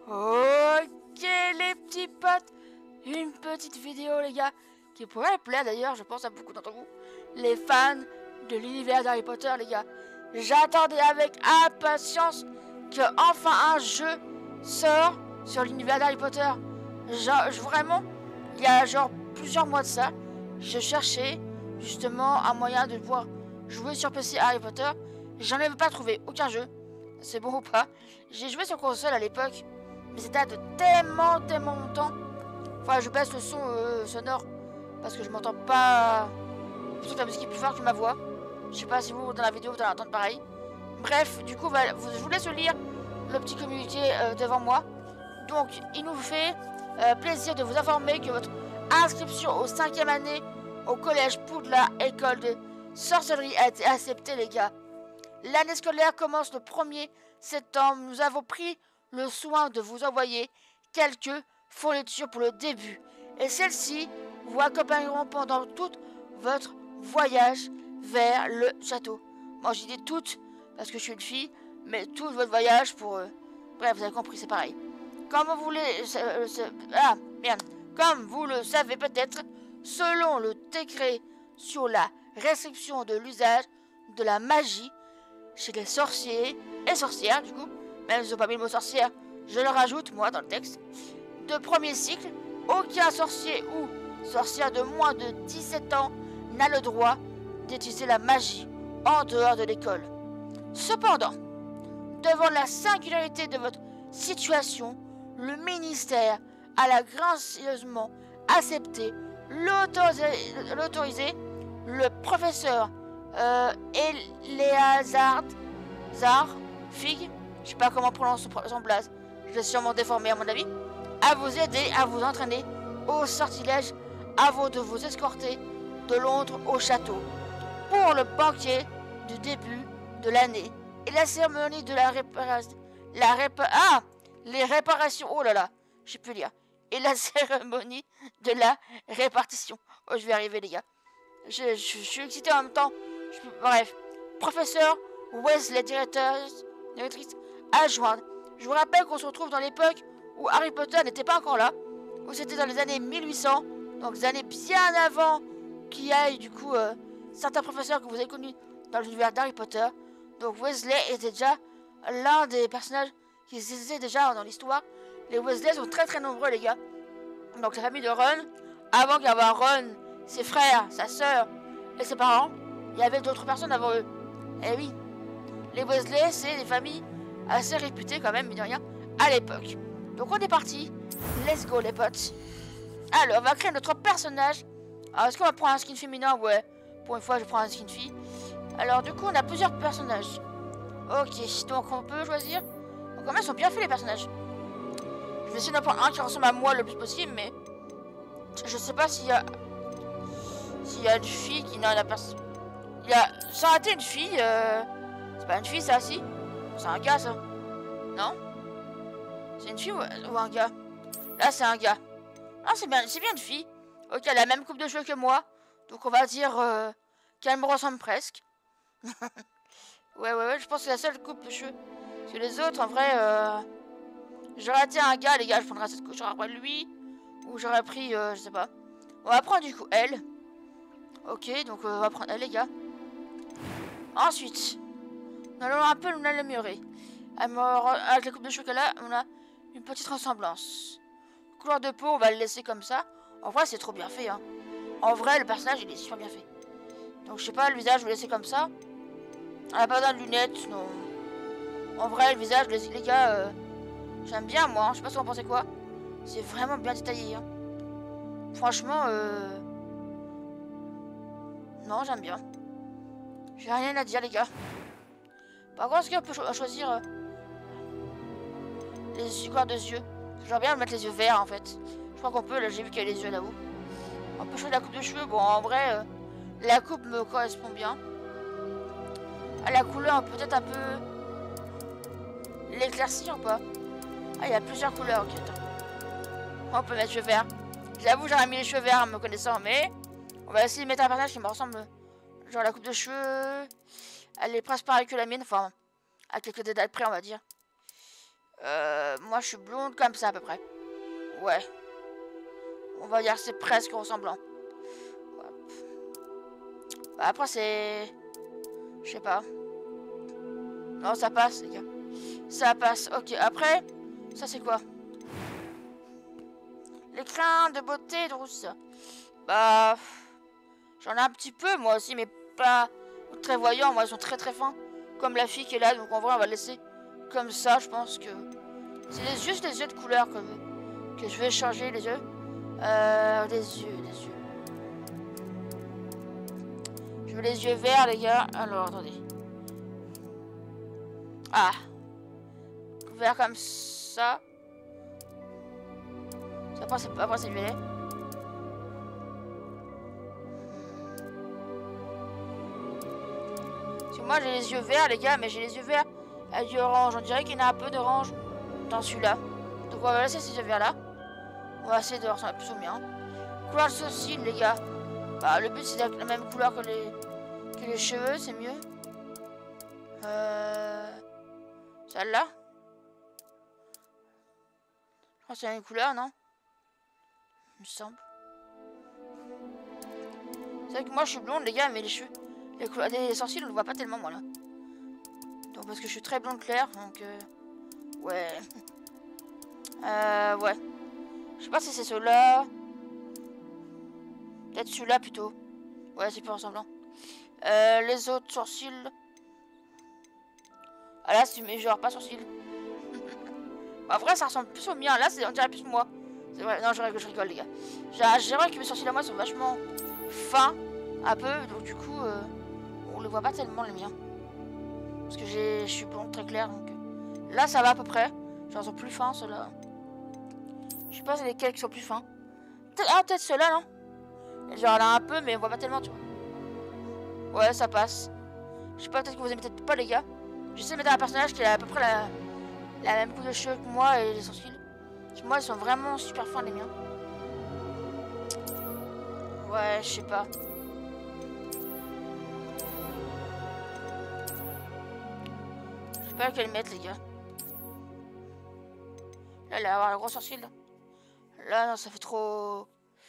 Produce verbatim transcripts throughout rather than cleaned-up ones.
Ok les petits potes, une petite vidéo les gars, qui pourrait plaire d'ailleurs, je pense à beaucoup d'entre vous, les fans de l'univers d'Harry Potter les gars. J'attendais avec impatience que enfin un jeu sort sur l'univers d'Harry Potter. Genre, vraiment, il y a genre plusieurs mois de ça, je cherchais justement un moyen de pouvoir jouer sur P C à Harry Potter. J'en avais pas trouvé aucun jeu, c'est bon ou pas. J'ai joué sur console à l'époque, mais c'était de tellement tellement longtemps. Enfin, je baisse le son euh, sonore parce que je m'entends pas. Plutôt que la musique est plus forte que ma voix. Je sais pas si vous dans la vidéo vous allez entendre pareil. Bref, du coup, voilà, je vous laisse lire le petit communiqué euh, devant moi. Donc, il nous fait euh, plaisir de vous informer que votre inscription au cinquième année au collège Poudlard, école de sorcellerie, a été acceptée, les gars. L'année scolaire commence le premier septembre. Nous avons pris le soin de vous envoyer quelques fournitures pour le début. Et celles-ci vous accompagneront pendant tout votre voyage vers le château. Moi, j'ai dit toutes parce que je suis une fille, mais tout votre voyage pour... Euh... Bref, vous avez compris, c'est pareil. Comme vous voulez... Euh, euh, ah, merde. Comme vous le savez peut-être, selon le décret sur la restriction de l'usage de la magie chez les sorciers et sorcières, du coup, même si ils n'ont pas mis le mot sorcière, je le rajoute, moi, dans le texte, de premier cycle, aucun sorcier ou sorcière de moins de dix-sept ans n'a le droit d'utiliser la magie en dehors de l'école. Cependant, devant la singularité de votre situation, le ministère a la gracieusement accepté l'autoriser le professeur euh, Eleazar Zar Fig, je sais pas comment on prononce son blaze, je l'ai sûrement déformé à mon avis, à vous aider à vous entraîner au sortilège avant de vous escorter de Londres au château pour le banquet du début de l'année et la cérémonie de la réparation, la répa ah, les réparations, oh là là, je sais plus lire, et la cérémonie de la répartition. Oh, je vais arriver les gars. Je, je, je suis excité en même temps. Je, bref, professeur Weasley, directeur, directrice adjointe. Je vous rappelle qu'on se retrouve dans l'époque où Harry Potter n'était pas encore là, où c'était dans les années mille huit cents, donc des années bien avant qu'il y ait du coup euh, certains professeurs que vous avez connus dans l'univers d'Harry Potter. Donc Weasley était déjà l'un des personnages qui existaient déjà dans l'histoire. Les Weasley sont très très nombreux les gars. Donc la famille de Ron, avant qu'il y ait Ron, ses frères, sa sœur et ses parents, il y avait d'autres personnes avant eux. Et oui, les Weasley c'est des familles assez réputées quand même, mais de rien, à l'époque. Donc on est parti, let's go les potes. Alors on va créer notre personnage. Alors est-ce qu'on va prendre un skin féminin? Ouais, pour une fois je prends un skin fille. Alors du coup on a plusieurs personnages. Ok, donc on peut choisir. Donc quand même ils sont bien faits les personnages. Je vais essayer d'en prendre un qui ressemble à moi le plus possible, mais je sais pas s'il y a s'il y a une fille qui n'a la personne. Il y a ça a été une fille. Euh... C'est pas une fille ça, si? C'est un gars ça. Non? C'est une fille ou, ou un gars? Là c'est un gars. Ah c'est bien, c'est bien une fille. Ok, elle a la même coupe de cheveux que moi, donc on va dire euh, qu'elle me ressemble presque. ouais, ouais, ouais, je pense que c'est la seule coupe de cheveux. Parce que les autres, en vrai, euh, j'aurais été un gars, les gars, je prendrais cette coupe, j'aurais pris lui, ou j'aurais pris, euh, je sais pas. On va prendre du coup elle. Ok, donc euh, on va prendre elle, les gars. Ensuite, nous allons un peu nous l'améliorer. Avec la coupe de cheveux qu'elle a, on a une petite ressemblance. Couleur de peau, on va le laisser comme ça. En vrai, c'est trop bien fait, hein. En vrai, le personnage, il est super bien fait. Donc, je sais pas, le visage, je vais laisser comme ça. Elle a pas besoin de lunettes, non. En vrai, le visage, les, les gars, euh, j'aime bien, moi. Hein. Je sais pas si vous en pensez quoi. C'est vraiment bien détaillé, hein. Franchement, euh... non, j'aime bien. J'ai rien à dire, les gars. Par contre, est-ce qu'on peut cho choisir euh, les couleurs de yeux? J'aimerais bien mettre les yeux verts, en fait. Je crois qu'on peut, là, j'ai vu qu'il y a les yeux là-haut. On peut choisir la coupe de cheveux. Bon, en vrai, euh, la coupe me correspond bien. À la couleur, peut-être un peu... l'éclaircir ou pas? Ah, il y a plusieurs couleurs, ok, attends. On peut mettre cheveux verts. J'avoue, j'aurais mis les cheveux verts, me connaissant, mais... on va essayer de mettre un personnage qui me ressemble. Genre, la coupe de cheveux... elle est presque pareille que la mienne, enfin... à quelques détails près, on va dire. Euh, moi, je suis blonde comme ça, à peu près. Ouais. On va dire que c'est presque ressemblant. Ouais. Bah, après, c'est... Je sais pas. Non, ça passe, les gars. Ça passe. Ok, après, ça, c'est quoi? L'écrin de beauté de rousse. Bah... J'en ai un petit peu, moi aussi, mais pas très voyant. Moi, ils sont très très fins. Comme la fille qui est là, donc en vrai, on va laisser comme ça. Je pense que... C'est les, juste les yeux de couleur que, que je vais changer, les yeux. Euh, les yeux, les yeux. Je veux les yeux verts, les gars. Alors, attendez. Ah. Vert comme ça. Après, c'est après, c'est violet. Parce que moi, j'ai les yeux verts, les gars, mais j'ai les yeux verts avec du orange. On dirait qu'il y en a un peu d'orange dans celui-là. Donc, on va laisser ces yeux verts-là. On va essayer de ressembler plus au mien. Couleur de sourcils, les gars. Bah, le but, c'est d'être la même couleur que les, que les cheveux, c'est mieux. Euh... Celle-là. Je crois que c'est la même couleur, non? Il me semble. C'est vrai que moi, je suis blonde, les gars, mais les cheveux... Les, couleurs, les sourcils, on le voit pas tellement, moi, là. Donc, parce que je suis très blonde claire, donc... Euh... Ouais. Euh, ouais. Je sais pas si c'est ceux-là. Peut-être celui-là plutôt. Ouais, c'est plus ressemblant. Euh, les autres sourcils. Ah là, c'est genre pas sourcils. En vrai, ça ressemble plus au mien. Là, on dirait plus moi. C'est vrai. Non, je rigole, je rigole, les gars. J'ai vrai que mes sourcils à moi sont vachement fins. Un peu. Donc, du coup, euh, on les voit pas tellement, les miens. Parce que je suis blonde très clair. Donc, euh, là, ça va à peu près. Genre, ils sont plus fins, ceux-là. Je sais pas lesquels qui sont plus fins. Peut ah, peut-être ceux-là, non? Genre là un peu, mais on voit pas tellement, tu vois. Ouais, ça passe. Je sais pas, peut-être que vous aimez peut-être pas, les gars. J'essaie de mettre un personnage qui a à peu près la, la même coupe de cheveux que moi et les sourcils. Moi, ils sont vraiment super fins, les miens. Ouais, je sais pas. Je sais pas lequel mettre, les gars. Là, il va avoir le gros sourcil. Là. Là, non, ça fait trop...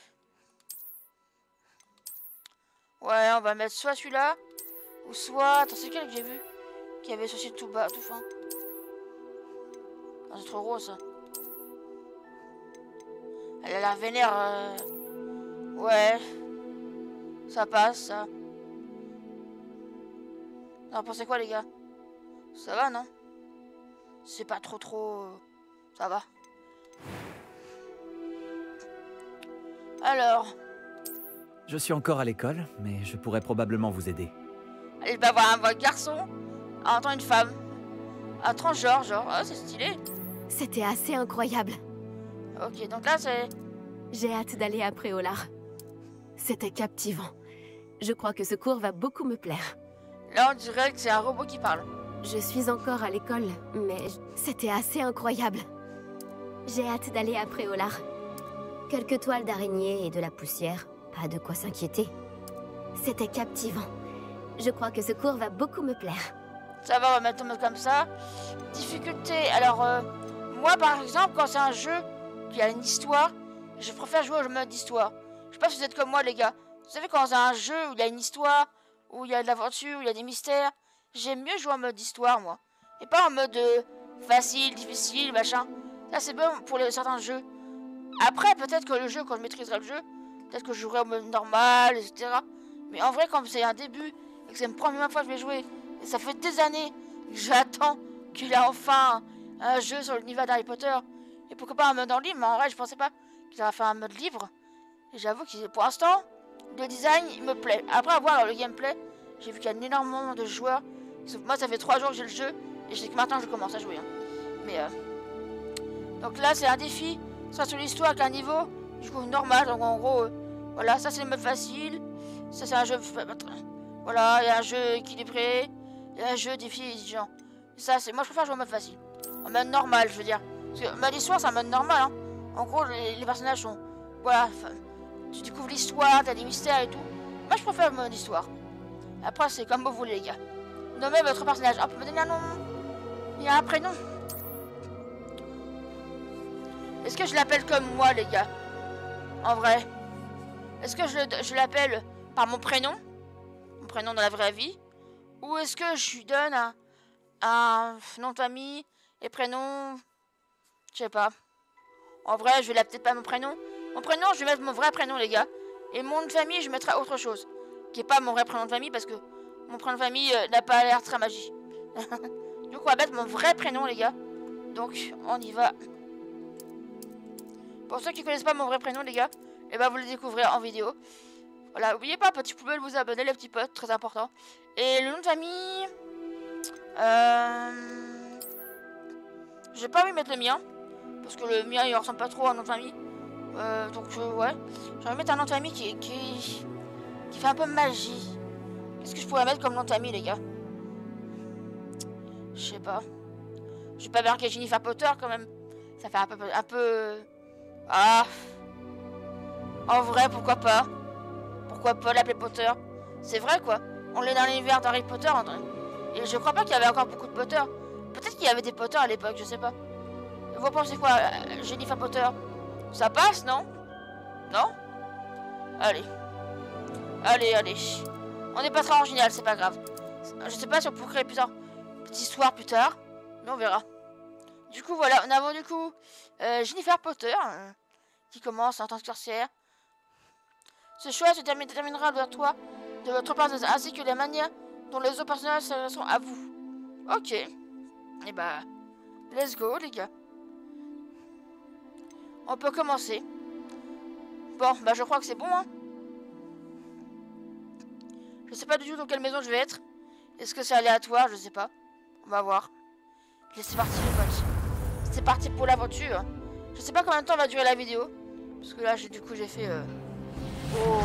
Ouais, on va mettre soit celui-là, ou soit... Attends, c'est quel que j'ai vu? Qui avait sourcil tout bas, tout fin. Non, c'est trop gros, ça. Elle a l'air vénère. Euh... Ouais. Ça passe, ça. Vous en pensez quoi, les gars? Ça va, non? C'est pas trop, trop... Ça va. Alors... Je suis encore à l'école, mais je pourrais probablement vous aider. Elle va voir un garçon, entend une femme, un transgenre, genre, oh, c'est stylé. C'était assez incroyable. Ok, donc là c'est... J'ai hâte d'aller à Préolard. C'était captivant. Je crois que ce cours va beaucoup me plaire. Là on dirait que c'est un robot qui parle. Je suis encore à l'école, mais c'était assez incroyable. J'ai hâte d'aller à Préolard. Quelques toiles d'araignée et de la poussière. Pas de quoi s'inquiéter. C'était captivant. Je crois que ce cours va beaucoup me plaire. Ça va, on va mettre en mode comme ça. Difficulté. Alors, euh, moi par exemple, quand c'est un jeu qui a une histoire, je préfère jouer au mode histoire. Je sais pas si vous êtes comme moi, les gars. Vous savez, quand c'est un jeu où il y a une histoire, où il y a de l'aventure, où il y a des mystères, j'aime mieux jouer en mode histoire, moi. Et pas en mode euh, facile, difficile, machin. Ça, c'est bon pour les, certains jeux. Après, peut-être que le jeu, quand je maîtriserai le jeu, peut-être que je jouerai au mode normal, et cetera. Mais en vrai, quand c'est un début, et que c'est la première fois que je vais jouer, et ça fait des années que j'attends qu'il ait enfin un jeu sur l'univers d'Harry Potter. Et pourquoi pas un mode en libre, mais en vrai, je pensais pas qu'il aurait fait un mode libre. Et j'avoue que pour l'instant, le design, il me plaît. Après avoir le gameplay, j'ai vu qu'il y a énormément de joueurs. Moi, ça fait trois jours que j'ai le jeu, et je sais que maintenant, je commence à jouer. Hein. Mais, euh... donc là, c'est un défi. Ça, sur l'histoire, avec un niveau, du coup, normal. Donc, en gros, euh, voilà, ça, c'est le mode facile. Ça, c'est un jeu... Voilà, il y a un jeu équilibré. Il y a un jeu défi exigeant. Ça, c'est... Moi, je préfère jouer en mode facile. En mode normal, je veux dire. Parce que mode histoire, c'est un mode normal, hein. En gros, les, les personnages sont... Voilà, tu découvres l'histoire, t'as des mystères et tout. Moi, je préfère le mode histoire. Après, c'est comme vous voulez, les gars. Nommez votre personnage. Hop, me donner un nom. Il y a un prénom. Est-ce que je l'appelle comme moi, les gars? En vrai. Est-ce que je, je l'appelle par mon prénom? Mon prénom dans la vraie vie? Ou est-ce que je lui donne un, un nom de famille et prénom? Je sais pas. En vrai, je vais l'appeler peut-être pas mon prénom. Mon prénom, je vais mettre mon vrai prénom, les gars. Et mon nom de famille, je mettrai autre chose. Qui est pas mon vrai prénom de famille parce que mon prénom de famille euh, n'a pas l'air très magique. Donc on va mettre mon vrai prénom, les gars. Donc on y va. Pour ceux qui connaissent pas mon vrai prénom, les gars, et ben vous le découvrez en vidéo. Voilà, n'oubliez pas, petit poubelle, vous abonner, les petits potes, très important. Et le nom de famille, euh... j'ai pas envie de mettre le mien parce que le mien il ressemble pas trop à un nom de famille. Euh, donc euh, ouais, j'ai envie de mettre un nom de famille qui, qui qui fait un peu magie. Qu'est-ce que je pourrais mettre comme nom de famille, les gars? Je sais pas. Je vais pas marquer Jennifer Potter quand même. Ça fait un peu, un peu... Ah. En vrai, pourquoi pas? Pourquoi pas l'appeler Potter? C'est vrai quoi. On est dans l'univers d'Harry Potter. Et je crois pas qu'il y avait encore beaucoup de Potter. Peut-être qu'il y avait des Potter à l'époque, je sais pas. Vous pensez quoi, Jennifer Potter? Ça passe, non? Non? Allez. Allez, allez. On n'est pas très original, c'est pas grave. Je sais pas si on peut créer plusieurs petites histoires plus tard. Mais on verra. Du coup, voilà. On avons du coup euh, Jennifer Potter. Euh, qui commence en tant que sorcière. Ce choix se termine, déterminera de toi, de votre part, ainsi que la manière dont les autres personnages sont à vous. Ok. Et bah, let's go, les gars. On peut commencer. Bon, bah je crois que c'est bon, hein. Je sais pas du tout dans quelle maison je vais être. Est-ce que c'est aléatoire? Je sais pas. On va voir. Allez, c'est parti, les potes. C'est parti pour l'aventure. Je sais pas combien de temps va durer la vidéo. Parce que là, j'ai du coup, j'ai fait... Euh... Oh.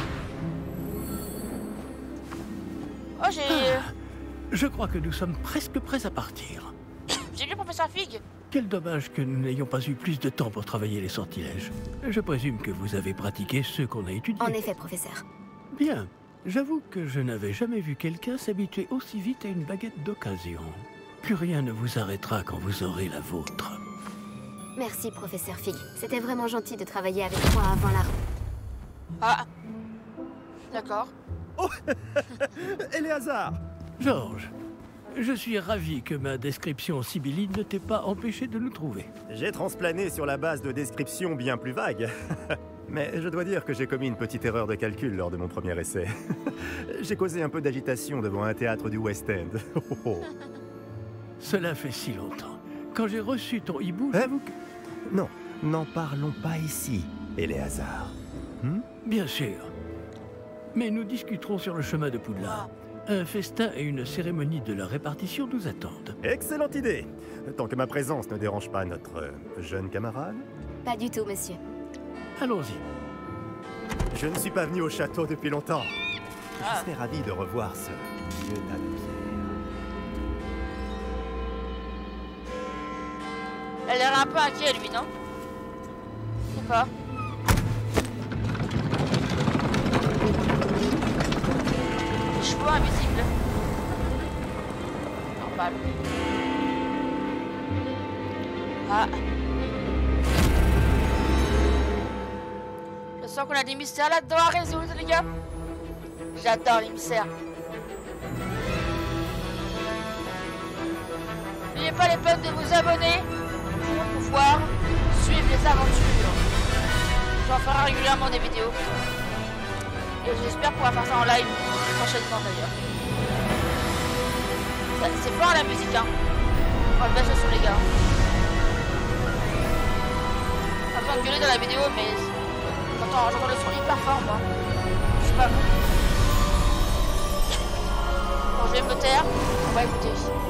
Oh, j'ai... Ah, je crois que nous sommes presque prêts à partir. J'ai lu Professeur Fig. Quel dommage que nous n'ayons pas eu plus de temps pour travailler les sortilèges. Je présume que vous avez pratiqué ceux qu'on a étudiés. En effet, professeur. Bien. J'avoue que je n'avais jamais vu quelqu'un s'habituer aussi vite à une baguette d'occasion. Plus rien ne vous arrêtera quand vous aurez la vôtre. Merci, professeur Fig. C'était vraiment gentil de travailler avec moi avant la... Ah. D'accord. Oh. Éléazar. Georges, je suis ravi que ma description sibylline ne t'ait pas empêché de nous trouver. J'ai transplané sur la base de descriptions bien plus vagues. Mais je dois dire que j'ai commis une petite erreur de calcul lors de mon premier essai. J'ai causé un peu d'agitation devant un théâtre du West End. Oh, oh. Cela fait si longtemps. Quand j'ai reçu ton hibou, Eh j'avoue que... Non, n'en parlons pas ici, Éléazar. Hmm? Bien sûr. Mais nous discuterons sur le chemin de Poudlard. Un festin et une cérémonie de la répartition nous attendent. Excellente idée. Tant que ma présence ne dérange pas notre euh, jeune camarade. Pas du tout, monsieur. Allons-y. Je ne suis pas venu au château depuis longtemps. Ah. Je serais ravi de revoir ce vieux tas de pierres. Elle a l'air un peu inquiet, lui, non? Je sais pas. Les chevaux invisibles. Normal. Ah. Je sens qu'on a des mystères là-dedans à résoudre, les gars. J'adore les mystères. N'oubliez pas, les potes, de vous abonner pour pouvoir suivre les aventures. J'en ferai régulièrement des vidéos. Et j'espère pouvoir faire ça en live prochainement d'ailleurs. C'est fort la musique, hein. On va le mettre sur les gars. Pas besoin de gueuler dans la vidéo, mais j'entends j'entends le son hyper fort, moi. Je sais pas vous. Bon, je vais me taire. On va écouter.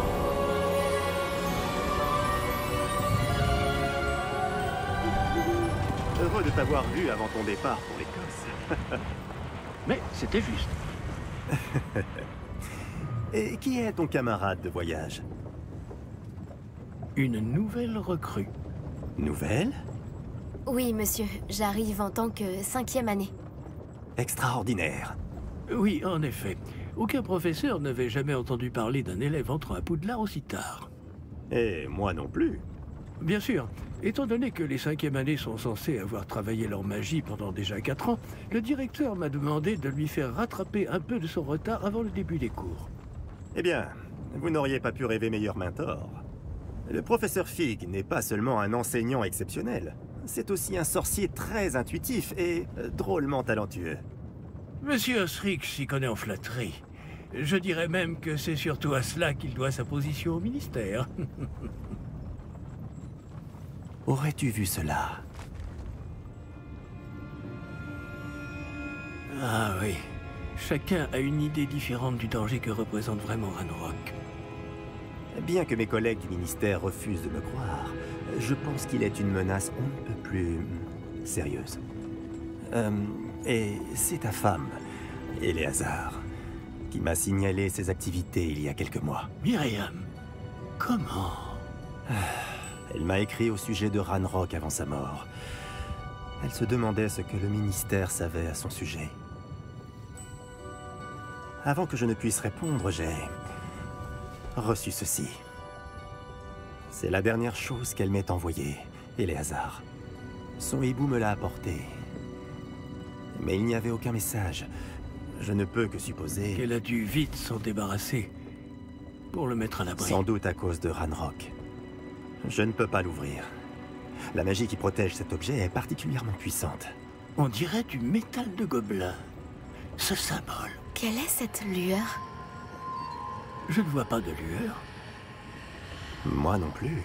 Heureux de t'avoir vu avant ton départ pour l'Écosse. Mais c'était juste. Et qui est ton camarade de voyage? Une nouvelle recrue. Nouvelle? Oui, monsieur. J'arrive en tant que cinquième année. Extraordinaire. Oui, en effet. Aucun professeur n'avait jamais entendu parler d'un élève entrant à Poudlard aussi tard. Et moi non plus. Bien sûr. Étant donné que les cinquièmes années sont censées avoir travaillé leur magie pendant déjà quatre ans, le directeur m'a demandé de lui faire rattraper un peu de son retard avant le début des cours. Eh bien, vous n'auriez pas pu rêver meilleur mentor. Le professeur Fig n'est pas seulement un enseignant exceptionnel, c'est aussi un sorcier très intuitif et euh, drôlement talentueux. Monsieur Osric s'y connaît en flatterie. Je dirais même que c'est surtout à cela qu'il doit sa position au ministère. Aurais-tu vu cela? Ah oui. Chacun a une idée différente du danger que représente vraiment Ranrock. Bien que mes collègues du ministère refusent de me croire, je pense qu'il est une menace un peu plus sérieuse. Euh, et c'est ta femme, Eleazar, qui m'a signalé ses activités il y a quelques mois. Myriam, comment? Elle m'a écrit au sujet de Ranrock avant sa mort. Elle se demandait ce que le ministère savait à son sujet. Avant que je ne puisse répondre, j'ai reçu ceci. C'est la dernière chose qu'elle m'ait envoyée, Eleazar. Son hibou me l'a apporté. Mais il n'y avait aucun message. Je ne peux que supposer... qu'elle a dû vite s'en débarrasser pour le mettre à l'abri. Sans doute à cause de Ranrock. Je ne peux pas l'ouvrir. La magie qui protège cet objet est particulièrement puissante. On dirait du métal de gobelin. Ce symbole. Quelle est cette lueur? Je ne vois pas de lueur. Moi non plus.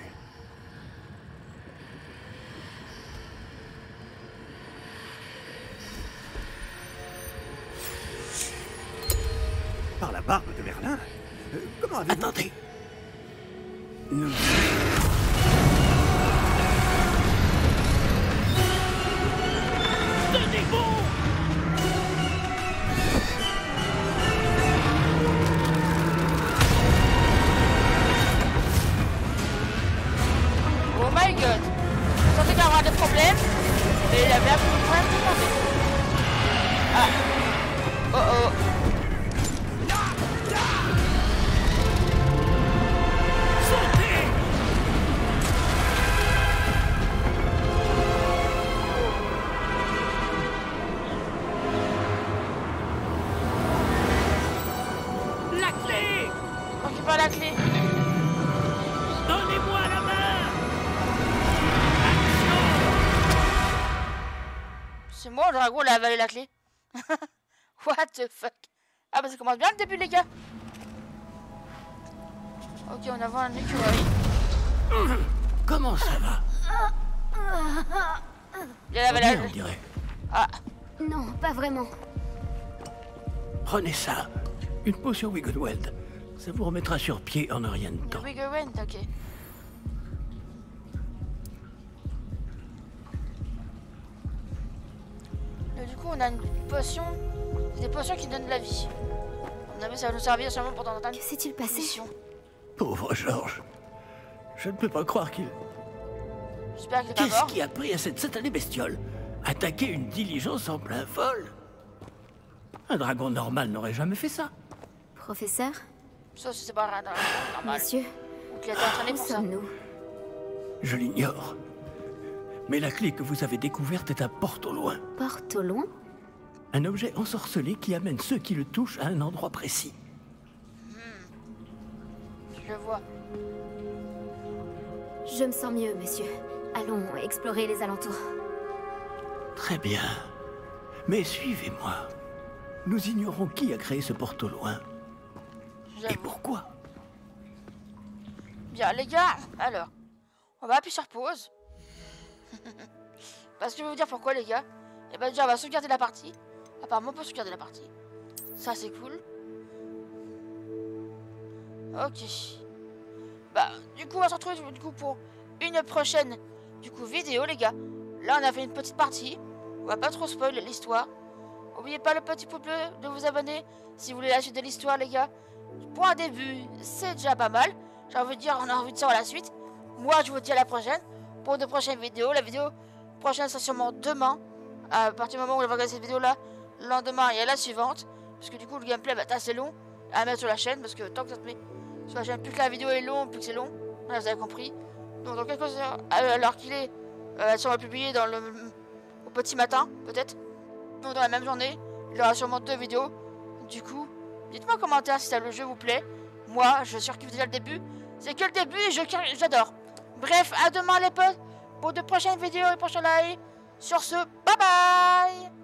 Par la barbe de Merlin? Euh, comment avez-vous... Attendez. Nous... Oh my god. Je sentais qu'il y aura des problèmes. Mais il avait un peu de problème de demander. Ah. Oh oh. La clé! Récupère la clé. Donnez-moi la main! C'est moi, le dragon, il a avalé la clé. What the fuck? Ah bah ça commence bien le début, les gars. Ok, on a vu un écureuil. Comment ça va? Il a avalé la Bien, on clé. dirait. Ah, Non, pas vraiment. Prenez ça. Une potion Wiggleweld. Ça vous remettra sur pied en un rien de le temps. Wigglewend, ok. Et du coup, on a une potion. C'est des potions qui donnent de la vie. On a vu ça va nous servir seulement pour dans Que s'est-il passé? mission. Pauvre Georges. Je ne peux pas croire qu'il... J'espère qu'il est pas Qu'est-ce mort. qui a pris à cette satanée bestiole? Attaquer une diligence en plein vol? Un dragon normal n'aurait jamais fait ça. Professeur? Ça, c'est pas rien, normal. Monsieur? Donc, il a été entraîné Où pour ça. sommes-nous? Je l'ignore. Mais la clé que vous avez découverte est un porte au loin. Porte au loin? Un objet ensorcelé qui amène ceux qui le touchent à un endroit précis. Je le vois. Je me sens mieux, monsieur. Allons explorer les alentours. Très bien. Mais suivez-moi. Nous ignorons qui a créé ce porte au loin. Et J'avoue. pourquoi. Bien, les gars, alors, on va appuyer sur pause. Parce que je vais vous dire pourquoi, les gars. Et bah, déjà, on va sauvegarder la partie. Apparemment, on peut sauvegarder la partie. Ça, c'est cool. Ok. Bah, du coup, on va se retrouver du coup, pour une prochaine du coup, vidéo, les gars. Là, on a fait une petite partie. On va pas trop spoiler l'histoire. N'oubliez pas le petit pouce bleu, de vous abonner si vous voulez la suite de l'histoire, les gars. Pour un début, c'est déjà pas mal. J'ai envie de dire, on a envie de savoir la suite. Moi, je vous dis à la prochaine pour de prochaines vidéos. La vidéo prochaine sera sûrement demain. À partir du moment où on va regarder cette vidéo-là, le lendemain, il y a la suivante. Parce que du coup, le gameplay va être assez long à mettre sur la chaîne. Parce que tant que ça se met sur la chaîne, plus que la vidéo est longue, plus que c'est long. Là, vous avez compris. Donc dans quelques heures, à l'heure qu'il est, euh, elles seront publiées dans le au petit matin, peut-être. Donc dans la même journée, il y aura sûrement deux vidéos. Du coup, dites-moi en commentaire si ça, le jeu vous plaît. Moi, je surkiffe déjà le début. C'est que le début et je j'adore. Bref, à demain les potes pour de prochaines vidéos et prochains lives. Sur ce, bye bye.